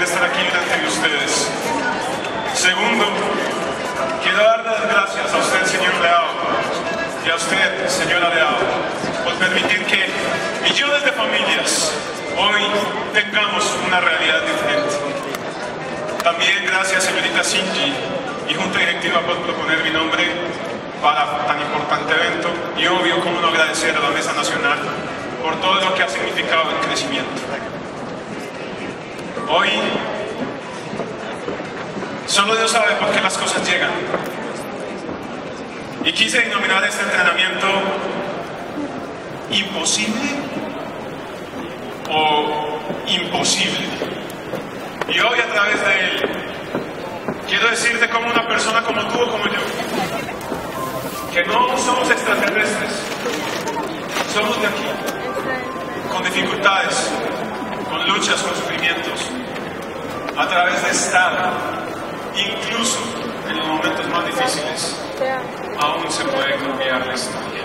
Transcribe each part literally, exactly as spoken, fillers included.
estar aquí delante de ustedes. Segundo, quiero dar las gracias a usted, señor Leao, y a usted, señora Leao, por permitir que millones de familias hoy tengamos una realidad diferente. También gracias, señorita Cindy y Junta Directiva, por proponer mi nombre para tan importante evento, y obvio, cómo no agradecer a la Mesa Nacional por todo lo que ha significado el crecimiento. Hoy, solo Dios sabe por qué las cosas llegan. Y quise denominar este entrenamiento imposible o imposible. Y hoy, a través de él, quiero decirte como una persona como tú o como yo, que no somos extraterrestres, somos de aquí, con dificultades, con luchas, con sufrimientos, a través de estar, incluso en los momentos más difíciles, aún se puede cambiar la historia.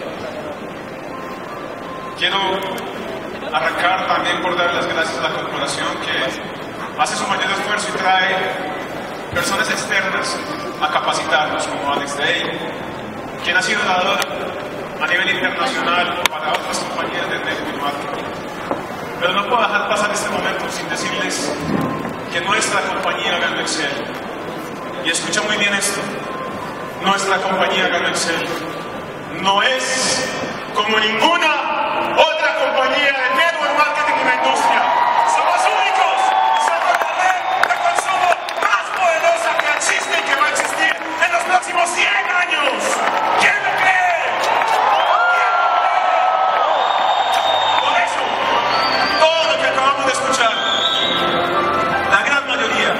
Quiero arrancar también por dar las gracias a la corporación que hace su mayor esfuerzo y trae personas externas a capacitarnos, como Alex Day, quien ha sido dador a nivel internacional para otras compañías de network marketing. Pero no puedo dejar pasar este momento sin decirles que nuestra compañía ganó Excel. Y escucha muy bien esto: nuestra compañía ganó Excel. No es como ninguna otra compañía de network marketing en la industria. Somos únicos. Somos la red de consumo más poderosa que existe y que va a existir en los próximos cien años. ¿Quién lo cree? ¿Quién lo cree? Por eso, todo lo que acabamos de escuchar, la gran mayoría,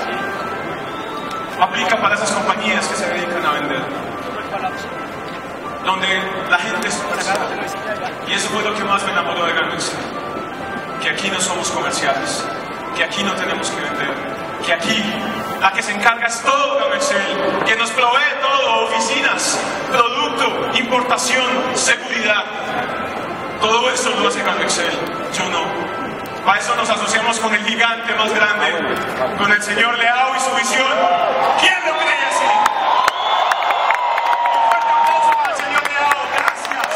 aplica para esas compañías que se dedican a vender, donde la gente es superstar. Y eso fue lo que más me enamoró de Ganoexcel, que aquí no somos comerciales, que aquí no tenemos que vender, que aquí la que se encarga es todo Ganoexcel, que nos provee todo: oficinas, producto, importación, seguridad. Todo eso lo hace Ganoexcel, yo no. Para eso nos asociamos con el gigante más grande, con el señor Leao y su visión. ¿Quién lo cree así? Un fuerte aplauso para el señor Leao. Gracias.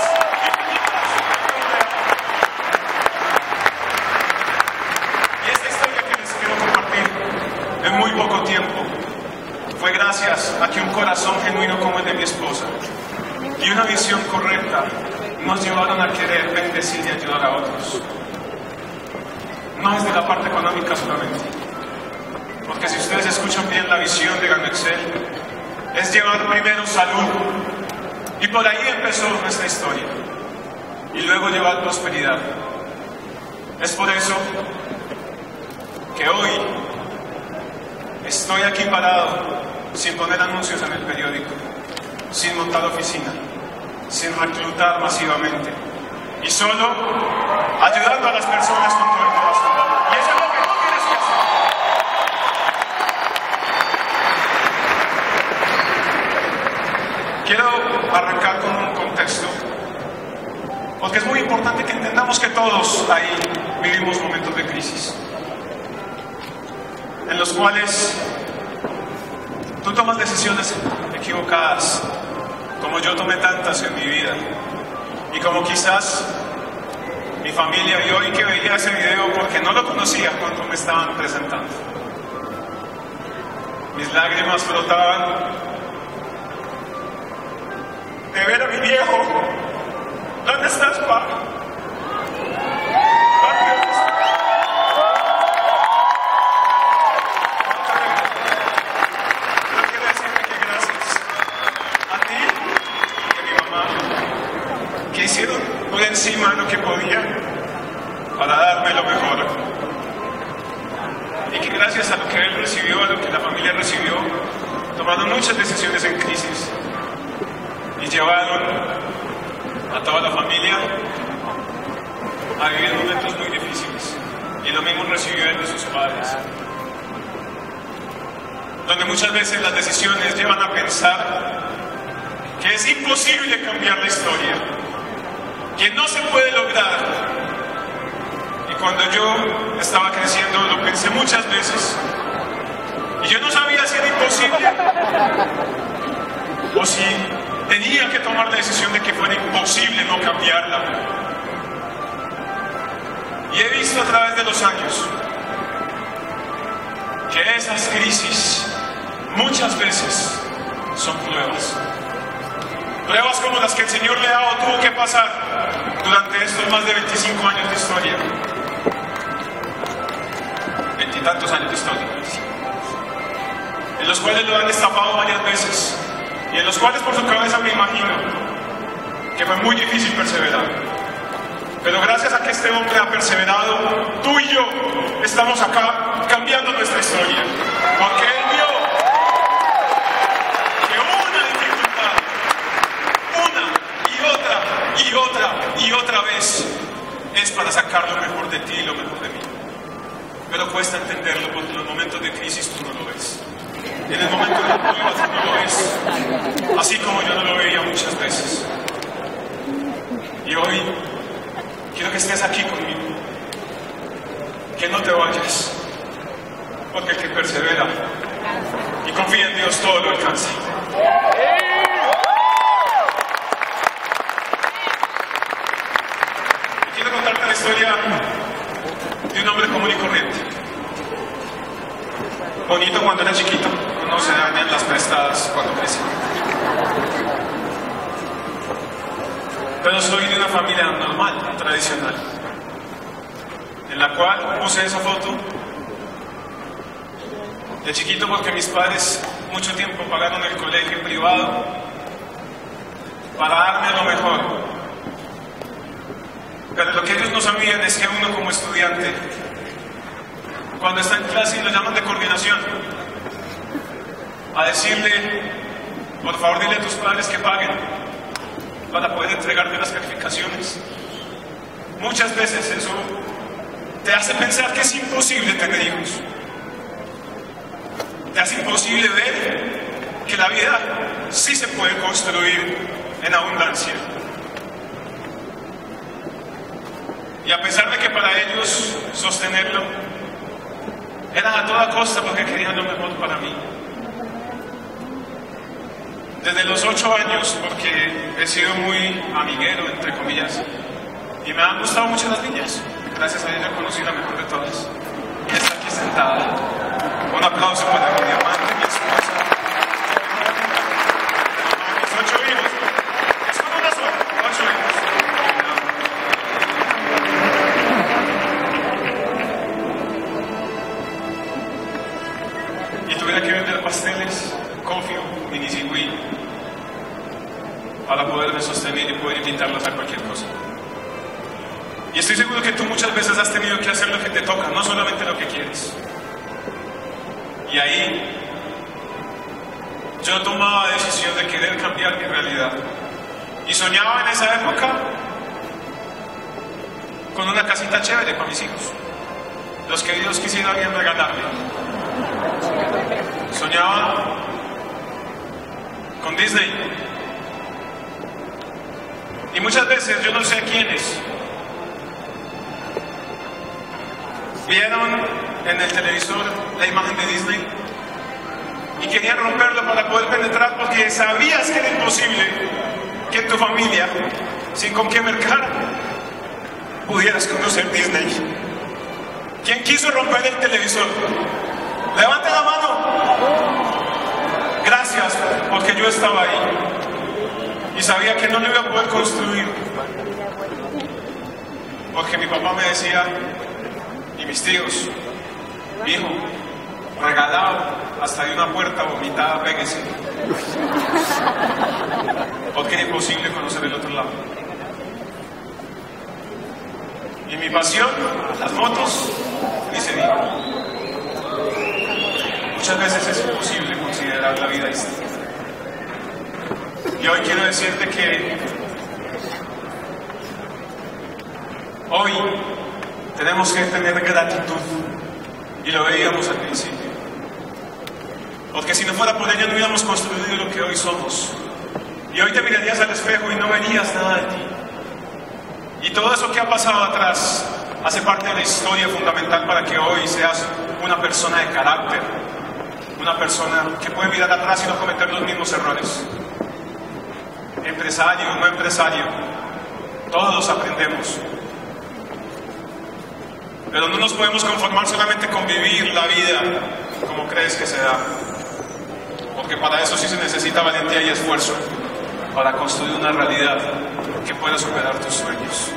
Y esta historia que les quiero compartir en muy poco tiempo fue gracias a que un corazón genuino como el de mi esposa y una visión correcta nos llevaron a querer bendecir y ayudar a otros. No es de la parte económica solamente, porque si ustedes escuchan bien la visión de Ganoexcel, es llevar primero salud, y por ahí empezó nuestra historia, y luego llevar prosperidad. Es por eso que hoy estoy aquí parado, sin poner anuncios en el periódico, sin montar oficina, sin reclutar masivamente, y solo ayudando a las personas con todo el corazón. Y eso es lo que tú tienes que hacer. Quiero arrancar con un contexto, porque es muy importante que entendamos que todos ahí vivimos momentos de crisis, en los cuales tú tomas decisiones equivocadas, como yo tomé tantas en mi vida, y como quizás mi familia vio hoy que veía ese video porque no lo conocía cuando me estaban presentando. Mis lágrimas brotaban de ver a mi viejo. ¿Dónde estás, papá? Papi, ¿dónde estás? Yo quiero decirte que gracias a ti y a mi mamá, que hicieron por encima lo que podían para darme lo mejor, y que gracias a lo que él recibió, a lo que la familia recibió, tomaron muchas decisiones en crisis y llevaron a toda la familia a vivir momentos muy difíciles, y lo mismo recibió él de sus padres, donde muchas veces las decisiones llevan a pensar que es imposible cambiar la historia, que no se puede lograr. Y cuando yo estaba creciendo lo pensé muchas veces, sí tenía que tomar la decisión de que fuera imposible no cambiarla. Y he visto a través de los años que esas crisis muchas veces son pruebas. Pruebas como las que el Señor le ha dado tuvo que pasar durante estos más de veinticinco años de historia. Veintitantos años de historia. En los cuales lo han estafado varias veces. Y en los cuales por su cabeza me imagino que fue muy difícil perseverar. Pero gracias a que este hombre ha perseverado, tú y yo estamos acá cambiando nuestra historia. Porque él vio que una dificultad, una y otra y otra y otra vez, es para sacar lo mejor de ti y lo mejor de mí. Pero cuesta entenderlo porque en los momentos de crisis tú no lo ves. En el momento de prueba tú no lo ves. Así como yo no lo veía muchas veces. Y hoy quiero que estés aquí conmigo, que no te vayas, porque el que persevera y confía en Dios todo lo alcanza. Y quiero contarte la historia de un hombre común y corriente. Bonito cuando era chiquito, no se dañan las prestadas cuando crece. Pero soy de una familia normal, tradicional, en la cual puse esa foto de chiquito porque mis padres mucho tiempo pagaron el colegio privado para darme lo mejor. Pero lo que ellos no sabían es que uno como estudiante, cuando está en clase y lo llaman de coordinación, a decirle, por favor dile a tus padres que paguen para poder entregarte las calificaciones. Muchas veces eso te hace pensar que es imposible tener hijos. Te hace imposible ver que la vida sí se puede construir en abundancia. Y a pesar de que para ellos sostenerlo era a toda costa porque querían lo mejor para mí. Desde los ocho años, porque he sido muy amiguero, entre comillas, y me han gustado mucho las niñas. Gracias a ella conocí la mejor de todas. Y está aquí sentada. Un aplauso para mi diamante, mi esposa. Mis ocho hijos. Es como una sola, ocho hijos. Y tuviera que vender pasteles, coffee, mini cigüí, para poderme sostener y poder invitarlas a cualquier cosa. Y estoy seguro que tú muchas veces has tenido que hacer lo que te toca, no solamente lo que quieres. Y ahí yo tomaba la decisión de querer cambiar mi realidad. Y soñaba en esa época con una casita chévere para mis hijos, los que Dios quisiera bien regalarme. Soñaba con Disney. Y muchas veces, yo no sé quiénes, vieron en el televisor la imagen de Disney y querían romperlo para poder penetrar porque sabías que era imposible que en tu familia, sin con qué mercar, pudieras conocer Disney. ¿Quién quiso romper el televisor? Levante la mano. Gracias, porque yo estaba ahí y sabía que no lo iba a poder construir, porque mi papá me decía, y mis tíos, hijo, regalado hasta de una puerta vomitada, péguese, porque era imposible conocer el otro lado. Y mi pasión, las motos, ni se diga. Muchas veces es imposible considerar la vida distinta. Y hoy quiero decirte que hoy tenemos que tener gratitud, y lo veíamos al principio, porque si no fuera por ella no hubiéramos construido lo que hoy somos. Y hoy te mirarías al espejo y no verías nada de ti. Y todo eso que ha pasado atrás hace parte de la historia fundamental para que hoy seas una persona de carácter, una persona que puede mirar atrás y no cometer los mismos errores. empresario, no empresario, todos aprendemos. Pero no nos podemos conformar solamente con vivir la vida como crees que se da, porque para eso sí se necesita valentía y esfuerzo, para construir una realidad que pueda superar tus sueños.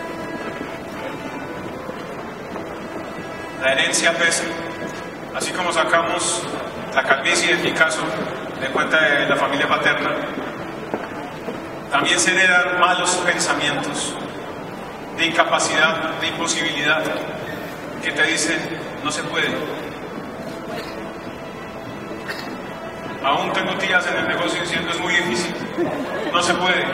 La herencia pesa, así como sacamos la calvicie, en mi caso, de cuenta de la familia paterna, también se heredan malos pensamientos de incapacidad, de imposibilidad, que te dicen, no se puede. Aún tengo tías en el negocio diciendo, es muy difícil, no se puede.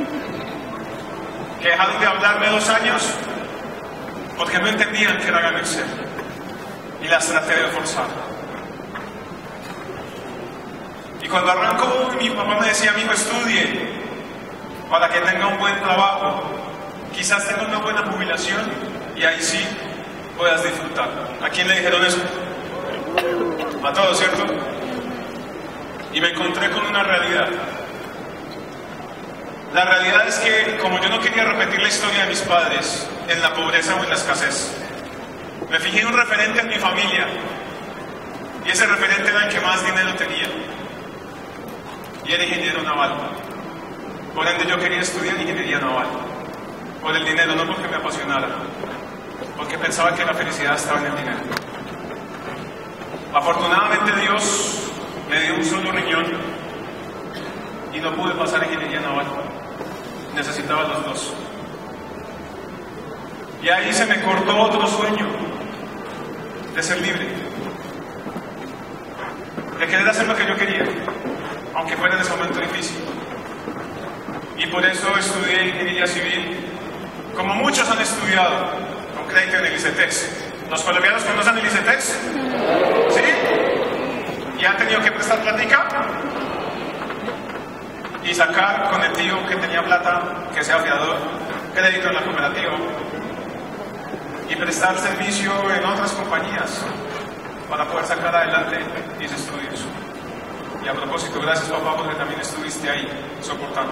Que dejaron de hablarme dos años porque no entendían que era ganarse, y las traté de forzar. Y cuando arrancó, mi papá me decía, amigo, estudie para que tenga un buen trabajo, quizás tenga una buena jubilación y ahí sí puedas disfrutar. ¿A quién le dijeron eso? A todos, ¿cierto? Y me encontré con una realidad. La realidad es que, como yo no quería repetir la historia de mis padres en la pobreza o en la escasez, me fijé en un referente en mi familia, y ese referente era el que más dinero tenía, y era ingeniero naval. Por ende yo quería estudiar ingeniería naval, por el dinero, no porque me apasionara, porque pensaba que la felicidad estaba en el dinero. Afortunadamente Dios me dio un solo riñón y no pude pasar ingeniería naval, necesitaba los dos. Y ahí se me cortó otro sueño de ser libre, de querer hacer lo que yo quería, aunque fuera en ese momento difícil. Y por eso estudié ingeniería civil, como muchos han estudiado, con crédito en el ICETEX. ¿Los colombianos conocen el ICETEX? ¿Sí? ¿Y han tenido que prestar plática? Y sacar con el tío que tenía plata, que sea fiador, crédito en la cooperativa. Y prestar servicio en otras compañías para poder sacar adelante mis estudios. Y a propósito, gracias papá, porque también estuviste ahí soportando.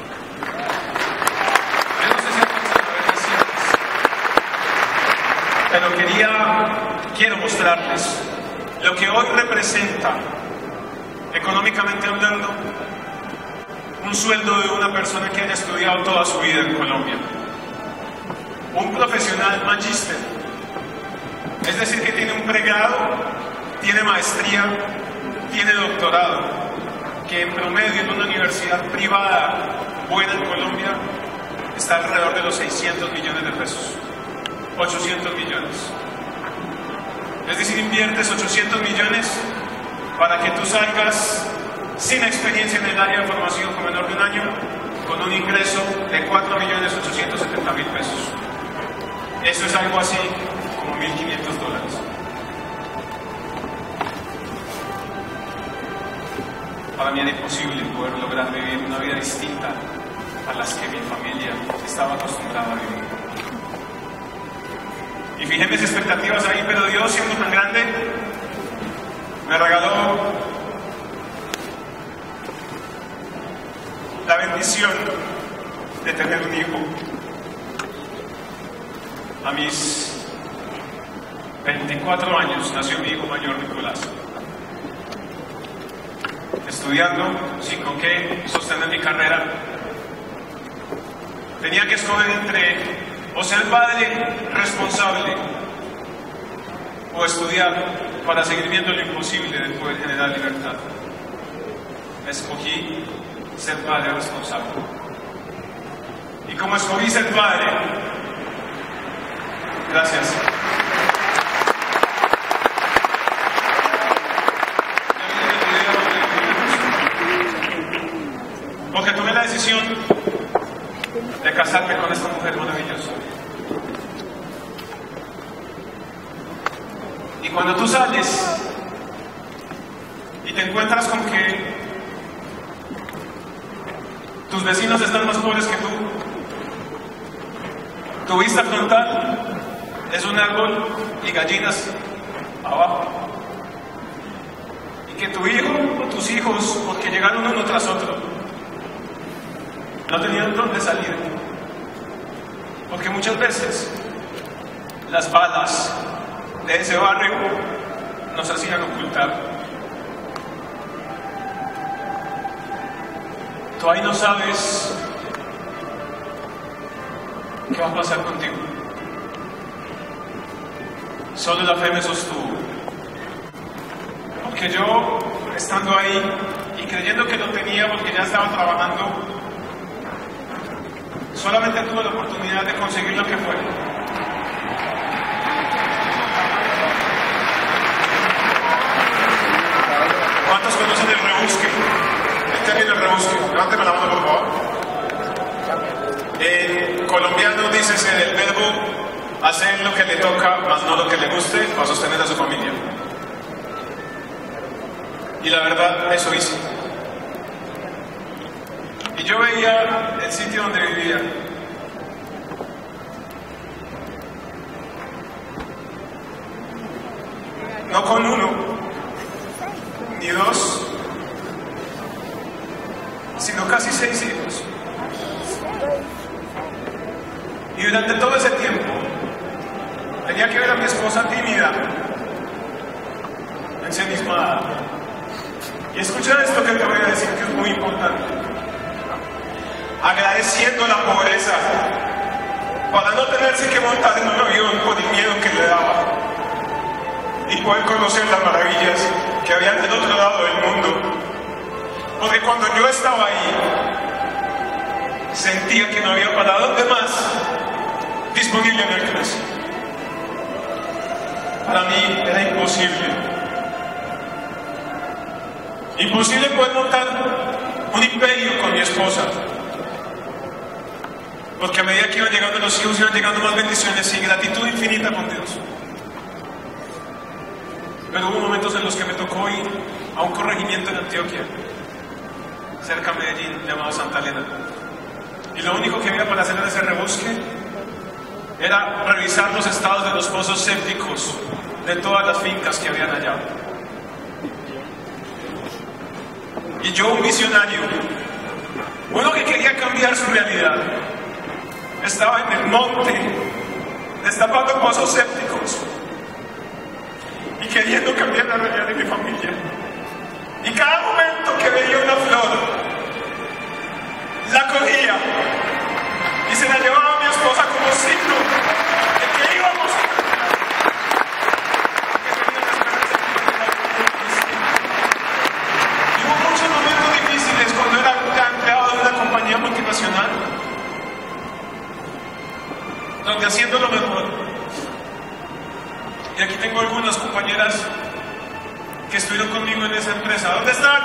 Yo no sé si hay pero quería, quiero mostrarles lo que hoy representa, económicamente hablando, un sueldo de una persona que haya estudiado toda su vida en Colombia. Un profesional magíster, es decir, que tiene un pregrado, tiene maestría, tiene doctorado, que en promedio en una universidad privada buena en Colombia está alrededor de los seiscientos millones de pesos, ochocientos millones. Es decir, inviertes ochocientos millones para que tú salgas sin experiencia en el área de formación con menor de un año, con un ingreso de cuatro millones ochocientos setenta mil pesos. Eso es algo así como mil quinientos dólares. Para mí era imposible poder lograr vivir una vida distinta a las que mi familia estaba acostumbrada a vivir. Y fijé mis expectativas ahí, pero Dios, siendo tan grande, me regaló la bendición de tener un hijo. A mis veinticuatro años nació mi hijo mayor, Nicolás. Estudiando, sin con qué sostener mi carrera, tenía que escoger entre o ser padre responsable o estudiar para seguir viendo lo imposible de poder generar libertad. Escogí ser padre responsable. Y como escogí ser padre, gracias. Porque tomé la decisión de casarme con esta mujer maravillosa. Y cuando tú sales y te encuentras con que tus vecinos están más pobres que tú, tu vista frontal es un árbol y gallinas abajo, y que tu hijo o tus hijos, porque llegaron uno tras otro, no tenían dónde salir, porque muchas veces las balas de ese barrio nos hacían ocultar. Tú ahí no sabes qué va a pasar contigo. Solo la fe me sostuvo, porque yo, estando ahí y creyendo que lo tenía porque ya estaba trabajando, solamente tuve la oportunidad de conseguir lo que fue. ¿Cuántos conocen el rebusque? El término rebusque. Levánteme la mano, por favor. En colombiano dice ser el verbo hacer lo que le toca, más no lo que le guste, para sostener a su familia. Y la verdad, eso hice. Y yo veía el sitio donde vivía. No con uno, ni dos, sino casi seis hijos. Y durante todo ese tiempo tenía que ver a mi esposa tímida, ensimismada. Y escucha esto que te voy a decir, que es muy importante. Agradeciendo la pobreza para no tenerse que montar en un avión por el miedo que le daba y poder conocer las maravillas que habían del otro lado del mundo. Porque cuando yo estaba ahí, sentía que no había para dónde más disponible en el clase. Para mí era imposible. Imposible poder montar un imperio con mi esposa. Porque a medida que iban llegando los hijos, iban llegando más bendiciones y gratitud infinita con Dios. Pero hubo momentos en los que me tocó ir a un corregimiento en Antioquia, cerca de Medellín, llamado Santa Elena. Y lo único que había para hacer en ese rebusque era revisar los estados de los pozos sépticos de todas las fincas que habían allá. Y yo, un visionario, uno que quería cambiar su realidad, estaba en el monte destapando pozos sépticos y queriendo cambiar la realidad de mi familia. Y cada momento que veía una flor, la cogía y se la llevaba a mi esposa como signo de que íbamos a y hubo muchos momentos difíciles cuando era empleado de una compañía multinacional, donde haciendo lo mejor, y aquí tengo algunas compañeras que estuvieron conmigo en esa empresa. ¿Dónde están?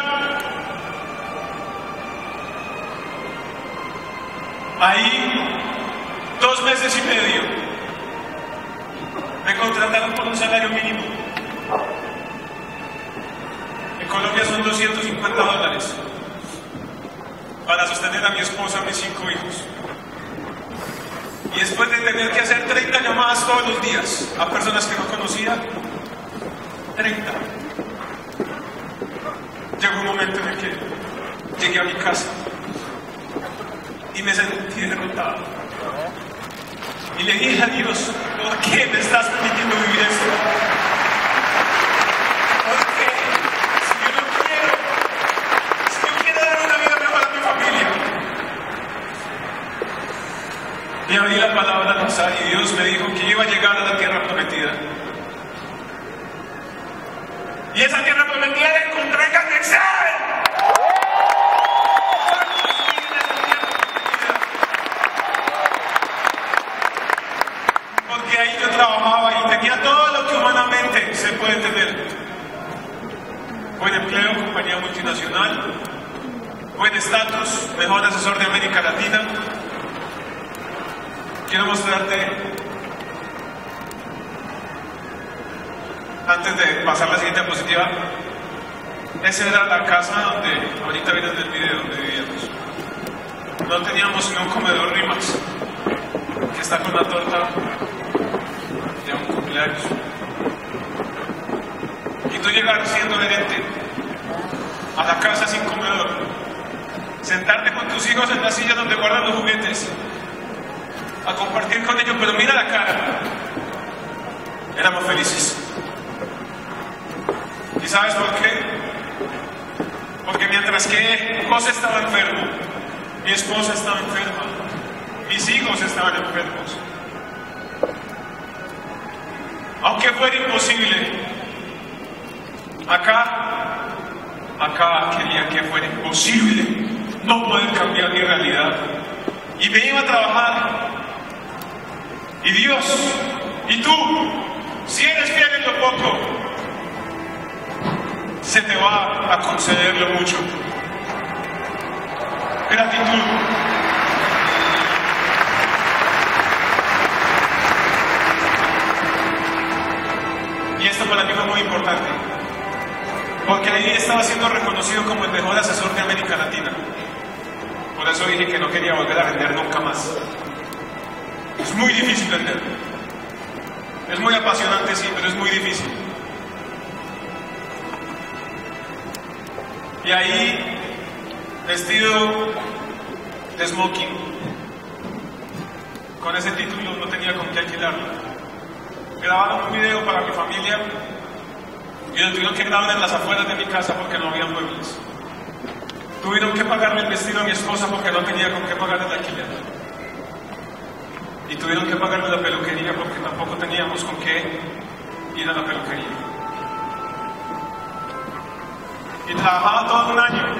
Ahí, dos meses y medio, me contrataron por un salario mínimo. En Colombia son doscientos cincuenta dólares para sostener a mi esposa y a mis cinco hijos. Y después de tener que hacer treinta llamadas todos los días a personas que no conocía, treinta. Llegó un momento en el que llegué a mi casa y me sentí derrotado. Y le dije a Dios, ¿por qué me estás permitiendo vivir esto? Porque si yo no quiero, si yo quiero dar una vida mejor a mi familia. Y abrí la palabra al azar y Dios me dijo que iba a llegar a la tierra prometida. Y esa tierra prometida la encontré en Candexal. Porque ahí yo trabajaba y tenía todo lo que humanamente se puede tener. Buen empleo, compañía multinacional, buen estatus, mejor asesor de América Latina. Quiero mostrarte, antes de pasar la siguiente diapositiva, esa era la casa donde, ahorita viene en el video, donde vivíamos. No teníamos ni un comedor Rimax, que está con la torta de un cumpleaños. Y tú llegar siendo gerente a la casa sin comedor, sentarte con tus hijos en la silla donde guardan los juguetes, a compartir con ellos, pero mira la cara. Éramos felices. ¿Y sabes por qué? Porque mientras que José estaba enfermo, mi esposa estaba enferma, mis hijos estaban enfermos. Aunque fuera imposible, acá, acá quería que fuera imposible no poder cambiar mi realidad. Y me iba a trabajar. Y Dios, y tú, si eres fiel en lo poco, se te va a conceder lo mucho. Gratitud. Y esto para mí fue muy importante, porque ahí estaba siendo reconocido como el mejor asesor de América Latina. Por eso dije que no quería volver a vender nunca más. Es muy difícil vender. Es muy apasionante, sí, pero es muy difícil. Y ahí, vestido de smoking, con ese título no tenía con qué alquilarlo. Grabaron un video para mi familia y lo tuvieron que grabar en las afueras de mi casa porque no había muebles. Tuvieron que pagarle el vestido a mi esposa porque no tenía con qué pagar el alquiler. Y tuvieron que pagarme la peluquería porque tampoco teníamos con qué ir a la peluquería. Y trabajaba todo un año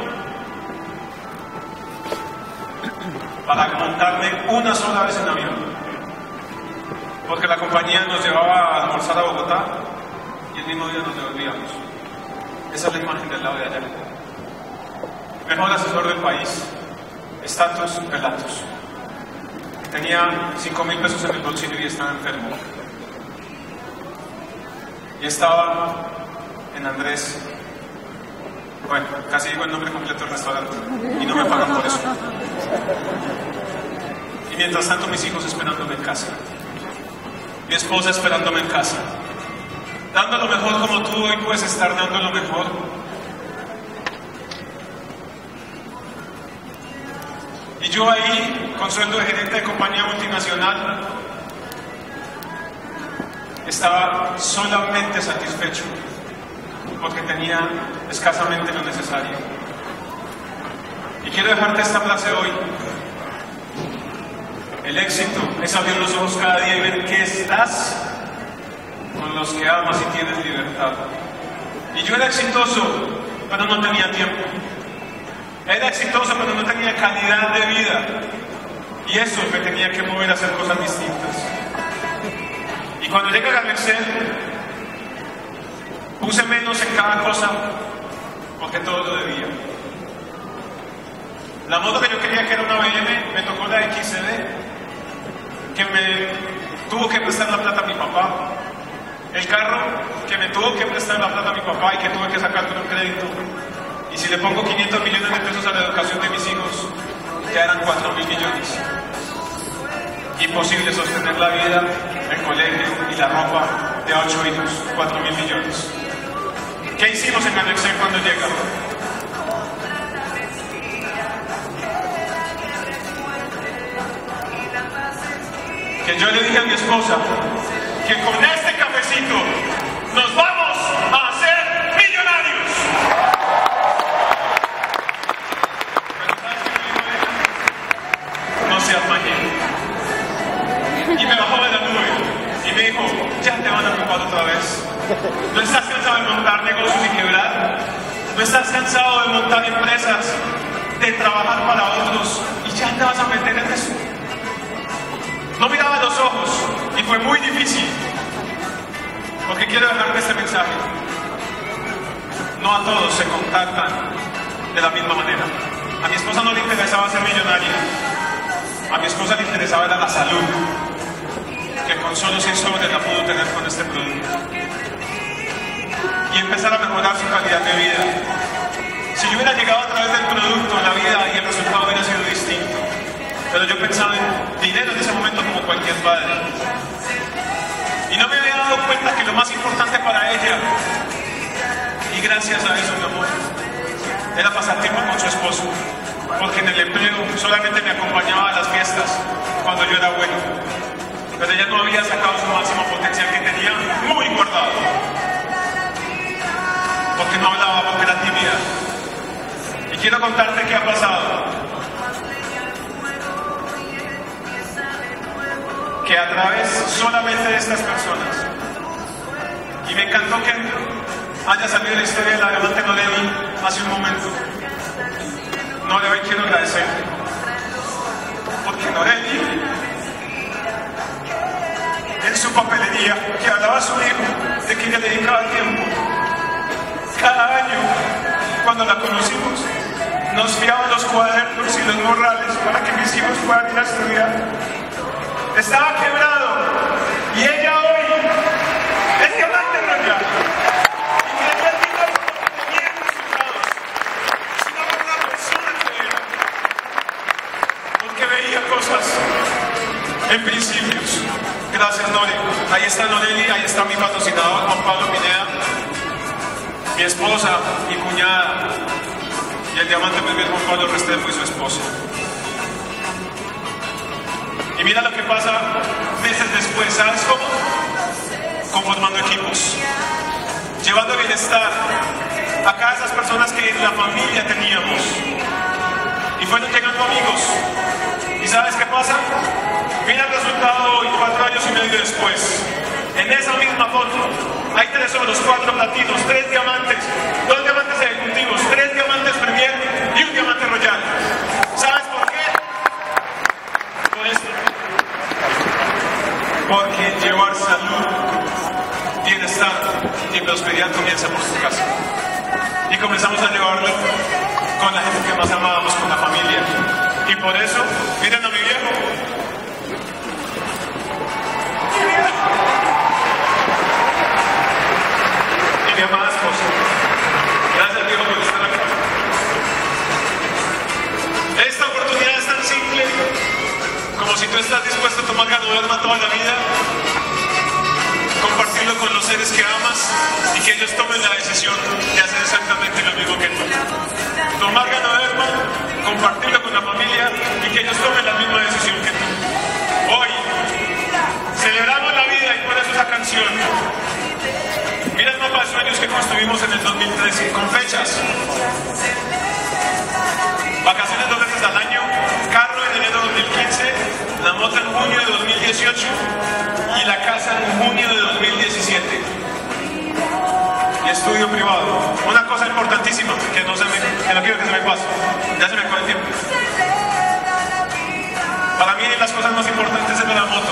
para montarme una sola vez en avión, porque la compañía nos llevaba a almorzar a Bogotá y el mismo día nos devolvíamos. Esa es la imagen del lado de allá. Mejor asesor del país, estatus relatos. Tenía cinco mil pesos en el bolsillo y estaba enfermo. Y estaba en Andrés. Bueno, casi digo el nombre completo del restaurante y no me pagan por eso. Y mientras tanto mis hijos esperándome en casa, mi esposa esperándome en casa, dando lo mejor como tú hoy puedes estar dando lo mejor. Y yo ahí, con sueldo de gerente de compañía multinacional, estaba solamente satisfecho porque tenía escasamente lo necesario. Y quiero dejarte esta frase hoy. El éxito es abrir los ojos cada día y ver que estás con los que amas y tienes libertad. Y yo era exitoso, pero no tenía tiempo. Era exitoso, pero no tenía calidad de vida. Y eso me tenía que mover a hacer cosas distintas. Y cuando llegué a Excel, puse menos en cada cosa, porque todo lo debía. La moto que yo quería, que era una B M, me tocó la X C D, que me tuvo que prestar la plata a mi papá. El carro, que me tuvo que prestar la plata a mi papá y que tuve que sacar con un crédito. Y si le pongo quinientos millones de pesos a la educación de mis hijos, ya eran cuatro mil millones. Imposible sostener la vida, el colegio y la ropa de ocho hijos, cuatro mil millones. ¿Qué hicimos en Excel cuando llega? Que yo le dije a mi esposa que con este cafecito nos vamos a hacer millonarios. No seas mañana. Y me bajó de la nube y me dijo, ya te van a ocupar otra vez. ¿No estás cansado de montar negocios y quebrar? ¿No estás cansado de montar empresas, de trabajar para otros y ya te vas a meter en eso? No miraba a los ojos y fue muy difícil, porque quiero dejarte este mensaje. No a todos se contactan de la misma manera. A mi esposa no le interesaba ser millonaria. A mi esposa le interesaba era la salud, que con solo cien sobres la pudo tener con este producto. Y empezar a mejorar su calidad de vida. Si yo hubiera llegado a través del producto a la vida y el resultado hubiera sido distinto. Pero yo pensaba en dinero en ese momento como cualquier padre. Y no me había dado cuenta que lo más importante para ella, y gracias a eso, mi amor, era pasar tiempo con su esposo. porque en el empleo solamente me acompañaba a las fiestas cuando yo era bueno, pero ella no había sacado su máximo potencial que tenía muy guardado, porque no hablaba, porque era tímida. Y quiero contarte qué ha pasado, que a través solamente de estas personas, y me encantó que haya salido la historia de la diamante Noreli hace un momento. No, le hoy quiero agradecer, porque Noreli, en su papelería, que hablaba a su hijo de que ella le dedicaba tiempo, cada año, cuando la conocimos, nos fiaban los cuadernos y los morrales para que mis hijos puedan ir a estudiar. Estaba quebrado, y ella hoy es diamante royal. En principios. Gracias, Nore. Ahí está Noreli, ahí está mi patrocinador, Juan Pablo Pineda, mi esposa, mi cuñada, y el diamante muy bien, Juan Pablo Restrepo y su esposo. Y mira lo que pasa meses después, ¿sabes cómo? Conformando equipos, llevando bienestar a cada esas personas que en la familia teníamos, y fueron llegando amigos. ¿Y sabes qué pasa? Mira el resultado hoy, cuatro años y medio después. En esa misma foto hay tres oros, cuatro platinos, tres diamantes, dos diamantes ejecutivos, tres diamantes Premier y un diamante royal. ¿Sabes por qué? Por esto. Porque llevar salud, bienestar y prosperidad comienza por su casa. Y comenzamos a llevarlo con la gente que más amábamos, con la familia. Y por eso, miren a mi viejo. Y mi amada esposa. Gracias, viejo, por estar acá. Esta oportunidad es tan simple como si tú estás dispuesto a tomar ganoderma toda la vida, compartirlo con los seres que amas y que ellos tomen la decisión de hacer exactamente lo mismo que tú. Tomar ganoderma, compartirlo con la familia y que ellos tomen la misma decisión que tú. Hoy celebramos la vida y por eso esa canción. Mira el mapa de sueños que construimos en el dos mil trece, con fechas. Vacaciones dos veces al año, carro en enero de dos mil quince, la moto en junio de dos mil dieciocho y la casa en junio de dos mil diecisiete. Y estudio privado. Una cosa importantísima que no, se me, que no quiero que se me pase. Ya se me acabó el tiempo. Para mí las cosas más importantes es la moto.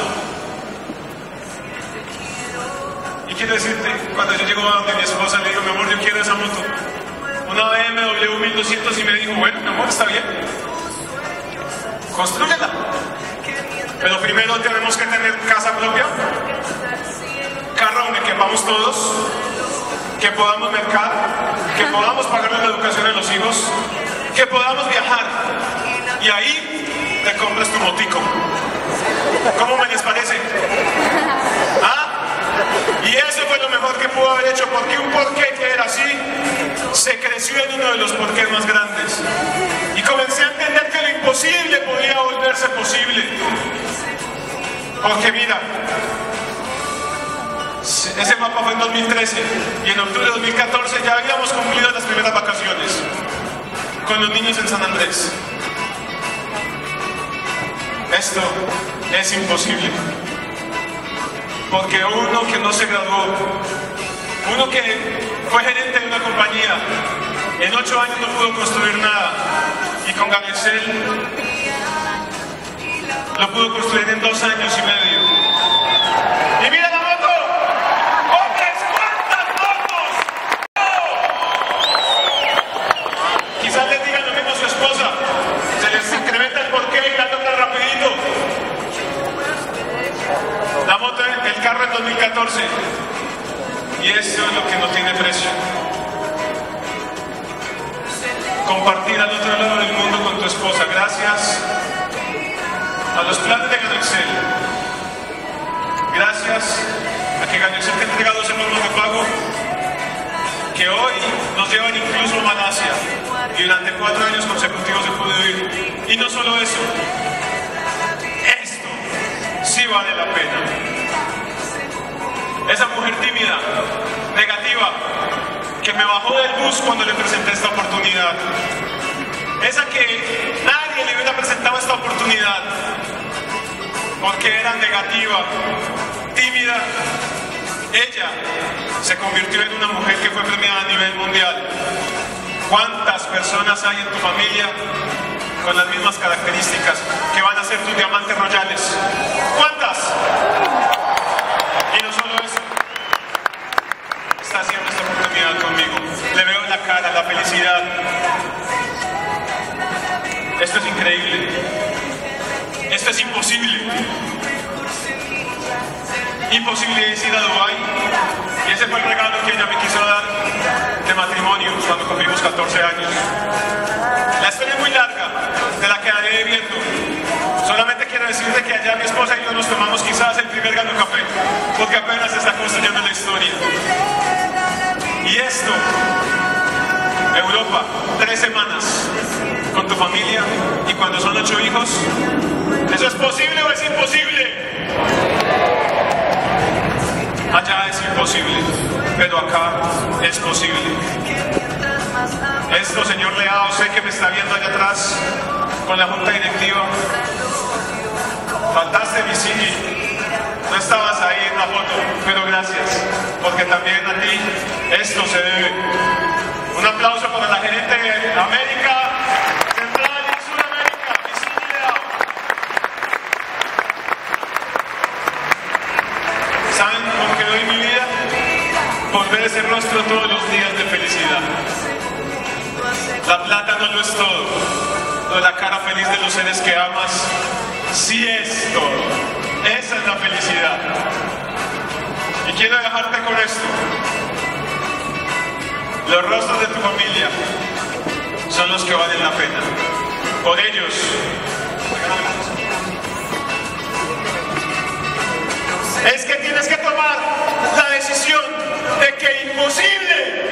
Y quiero decirte, cuando yo llego a donde mi esposa le digo, mi amor, yo quiero esa moto, una B M W mil doscientos, y me dijo, bueno, mi amor, está bien, constrúyela, pero primero tenemos que tener casa propia, carro donde quepamos todos, que podamos mercar, que podamos pagarle la educación a los hijos, que podamos viajar, y ahí te compras tu motico. ¿Cómo me les parece? ¿Ah? Y eso fue lo mejor que pudo haber hecho, porque un porqué que era así se creció en uno de los porqués más grandes. Y comencé a entender que lo imposible podía volverse posible. Porque mira, ese mapa fue en dos mil trece y en octubre de dos mil catorce ya habíamos cumplido las primeras vacaciones con los niños en San Andrés. Esto es imposible. Porque uno que no se graduó, uno que fue gerente de una compañía, en ocho años no pudo construir nada, y con Ganexcel lo pudo construir en dos años y medio. Y mira la moto, ¡hombres, cuántas motos! ¡Oh! Quizás les digan lo mismo a su esposa, se les incrementa el porqué y la tocan rapidito. La moto, el carro en dos mil catorce, y eso es lo que no tiene precio. Compartir al otro lado del mundo con tu esposa, gracias a los planes de Ganexcel, gracias a que Ganexcel te ha entregado ese formas de pago que hoy nos llevan incluso a Malasia. y durante cuatro años consecutivos he podido ir. Y no solo eso, esto sí vale la pena. Esa mujer tímida, negativa, que me bajó del bus cuando le presenté esta oportunidad. Esa que nadie le hubiera presentado esta oportunidad porque era negativa, tímida. Ella se convirtió en una mujer que fue premiada a nivel mundial. ¿Cuántas personas hay en tu familia con las mismas características que van a ser tus diamantes royales? ¿Cuántas? Y no solo eso, está haciendo esta oportunidad conmigo. Le veo en la cara la felicidad. Esto es increíble. Esto es imposible. Imposible es ir a Dubái. Y ese fue el regalo que ella me quiso dar de matrimonio cuando cumplimos catorce años. La historia es muy larga, te la quedaré viendo. Solamente quiero decirte que allá mi esposa y yo nos tomamos quizás el primer gallo café, porque apenas se está construyendo la historia. Y esto, Europa, tres semanas con tu familia, y cuando son ocho hijos, ¿eso es posible o es imposible? Allá es imposible, pero acá es posible. Esto, señor Leao, sé que me está viendo allá atrás con la junta directiva. Faltaste, Vicini. No estabas ahí en la foto, pero gracias, porque también a ti esto se debe. Un aplauso para la gerente de América Central y Sudamérica, Vicini Leao. ¿Saben por qué doy mi vida? Por ver ese rostro todos los días de felicidad. La plata no lo es todo, no, la cara feliz de los seres que amas sí es todo. Esa es la felicidad. Y quiero dejarte con esto. Los rostros de tu familia son los que valen la pena. Por ellos, es que tienes que tomar la decisión de que imposible